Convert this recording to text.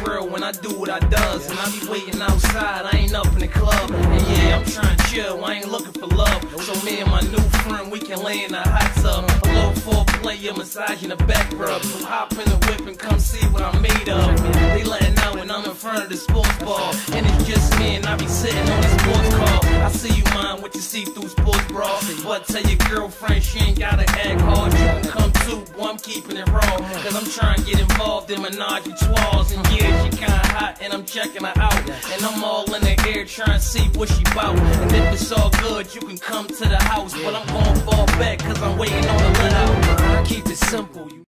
real when I do what I does. And I be waiting outside, I ain't up in the club. And yeah, I'm trying to chill, I ain't looking for love. So me and my new friend, we can lay in the hot tub. A little foreplay, a massage in the back rub. So hop in the whip and come see what I'm made of. They letting out when I'm in front of the sports bar. And it's just me and I be sitting on the sports car. I see you mind with your see-through sports bra. But tell your girlfriend she ain't gotta act hard. You can come too, boy, I'm keeping it raw. Cause I'm trying to get involved in menage a trois. And yeah, she kinda hot and I'm checking her out. And I'm all in the air trying to see what she bout. And if it's all good, you can come to the house. But I'm gonna fall back cause I'm waiting on the let out. Keep it simple.